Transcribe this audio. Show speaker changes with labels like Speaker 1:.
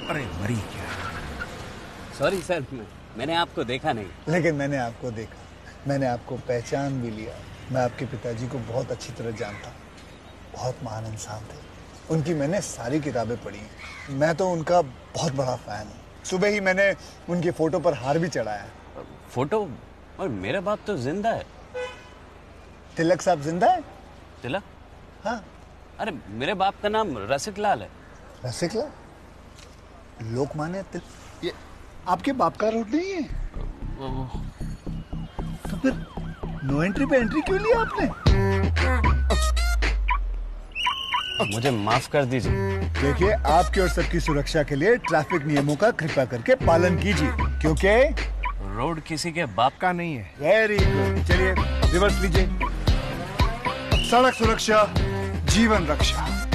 Speaker 1: अरे मरी क्या?
Speaker 2: सॉरी सर, मैंने आपको देखा नहीं।
Speaker 3: लेकिन मैंने आपको देखा, मैंने आपको पहचान भी लिया। मैं आपके पिताजी को बहुत अच्छी तरह जानता हूँ, बहुत महान इंसान थे। उनकी मैंने सारी किताबें पढ़ी हैं। मैं तो उनका बहुत बड़ा फैन हूँ। सुबह ही मैंने उनकी फोटो पर हार भी चढ़ाया।
Speaker 2: फोटो? और मेरा बाप तो जिंदा है।
Speaker 3: तिलक साहब जिंदा है?
Speaker 2: तिलक?
Speaker 3: हाँ।
Speaker 2: अरे मेरे बाप का नाम रसिक लाल है।
Speaker 3: रसिक लाल? लोकमान्य तिलक? ये आपके बाप का रोड नहीं है? तो फिर नो एंट्री पे एंट्री क्यों लिया आपने?
Speaker 2: मुझे माफ कर दीजिए।
Speaker 3: देखिए, आपकी और सबकी सुरक्षा के लिए ट्रैफिक नियमों का कृपया करके पालन कीजिए, क्योंकि
Speaker 2: रोड किसी के बाप का नहीं है।
Speaker 3: Very good. चलिए रिवर्स लीजिए। सड़क सुरक्षा जीवन रक्षा।